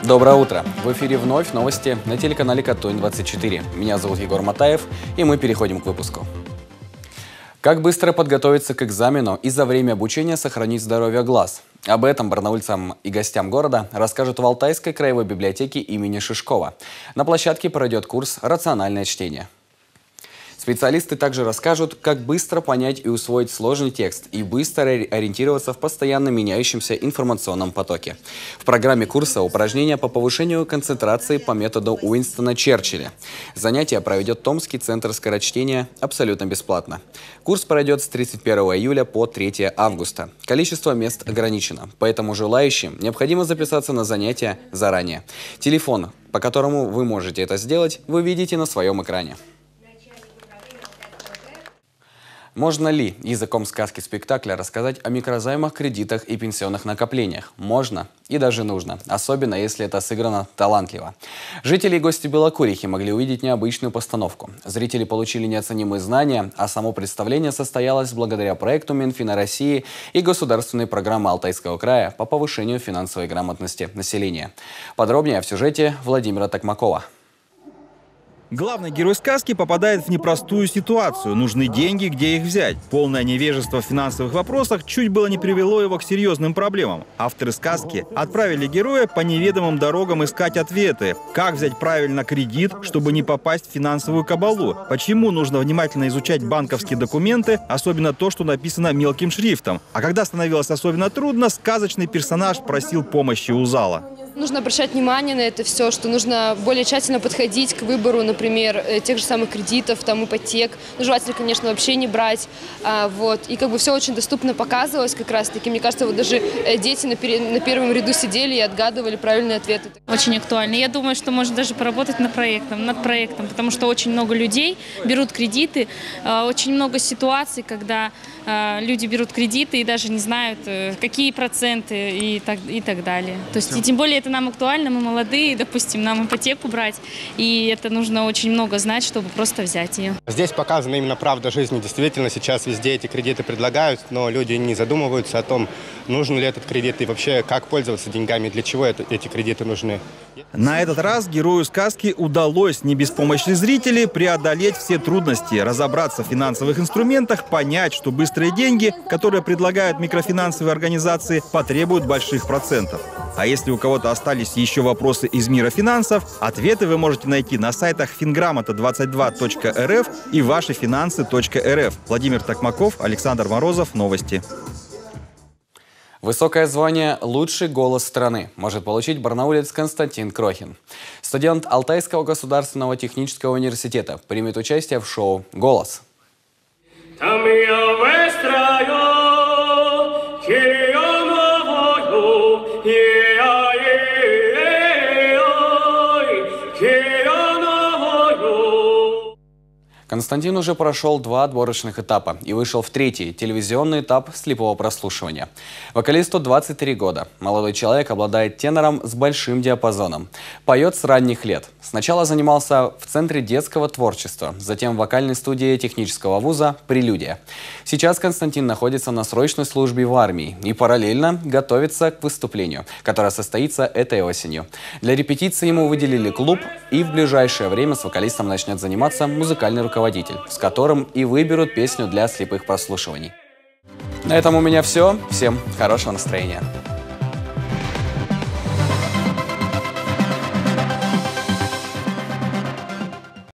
Доброе утро! В эфире вновь новости на телеканале Катунь-24. Меня зовут Егор Матаев, и мы переходим к выпуску. Как быстро подготовиться к экзамену и за время обучения сохранить здоровье глаз? Об этом барнаульцам и гостям города расскажут в Алтайской краевой библиотеке имени Шишкова. На площадке пройдет курс «Рациональное чтение». Специалисты также расскажут, как быстро понять и усвоить сложный текст и быстро ориентироваться в постоянно меняющемся информационном потоке. В программе курса упражнения по повышению концентрации по методу Уинстона Черчилля. Занятия проведет Томский центр скорочтения абсолютно бесплатно. Курс пройдет с 31 июля по 3 августа. Количество мест ограничено, поэтому желающим необходимо записаться на занятия заранее. Телефон, по которому вы можете это сделать, вы видите на своем экране. Можно ли языком сказки спектакля рассказать о микрозаймах, кредитах и пенсионных накоплениях? Можно и даже нужно, особенно если это сыграно талантливо. Жители и гости Белокурихи могли увидеть необычную постановку. Зрители получили неоценимые знания, а само представление состоялось благодаря проекту Минфина России и государственной программы Алтайского края по повышению финансовой грамотности населения. Подробнее в сюжете Владимира Токмакова. Главный герой сказки попадает в непростую ситуацию. Нужны деньги, где их взять. Полное невежество в финансовых вопросах чуть было не привело его к серьезным проблемам. Авторы сказки отправили героя по неведомым дорогам искать ответы. Как взять правильно кредит, чтобы не попасть в финансовую кабалу? Почему нужно внимательно изучать банковские документы, особенно то, что написано мелким шрифтом? А когда становилось особенно трудно, сказочный персонаж просил помощи у зала. Нужно обращать внимание на это все, что нужно более тщательно подходить к выбору, например, тех же самых кредитов, там, ипотек. Ну, желательно, конечно, вообще не брать. И как бы все очень доступно показывалось как раз-таки. Мне кажется, вот даже дети на первом ряду сидели и отгадывали правильные ответы. Очень актуально. Я думаю, что можно даже поработать над проектом, потому что очень много людей берут кредиты, очень много ситуаций, когда люди берут кредиты и даже не знают, какие проценты и так далее. То есть, и тем более это нам актуально, мы молодые, допустим, нам ипотеку брать, и это нужно очень много знать, чтобы просто взять ее. Здесь показана именно правда жизни. Действительно, сейчас везде эти кредиты предлагают, но люди не задумываются о том, нужен ли этот кредит и вообще как пользоваться деньгами, для чего эти кредиты нужны. На этот раз герою сказки удалось не без помощи зрителей преодолеть все трудности, разобраться в финансовых инструментах, понять, что быстрые деньги, которые предлагают микрофинансовые организации, потребуют больших процентов. А если у кого-то остались еще вопросы из мира финансов, ответы вы можете найти на сайтах fingramota22.rf и вашифинансы.рф. Владимир Токмаков, Александр Морозов. Новости. Высокое звание «Лучший голос страны» может получить барнаулец Константин Крохин. Студент Алтайского государственного технического университета примет участие в шоу «Голос». Константин уже прошел 2 отборочных этапа и вышел в 3-й телевизионный этап слепого прослушивания. Вокалисту 23 года. Молодой человек обладает тенором с большим диапазоном. Поет с ранних лет. Сначала занимался в Центре детского творчества, затем в вокальной студии технического вуза «Прелюдия». Сейчас Константин находится на срочной службе в армии и параллельно готовится к выступлению, которое состоится этой осенью. Для репетиции ему выделили клуб, и в ближайшее время с вокалистом начнет заниматься музыкальный руководитель, с которым и выберут песню для слепых прослушиваний. На этом у меня все. Всем хорошего настроения.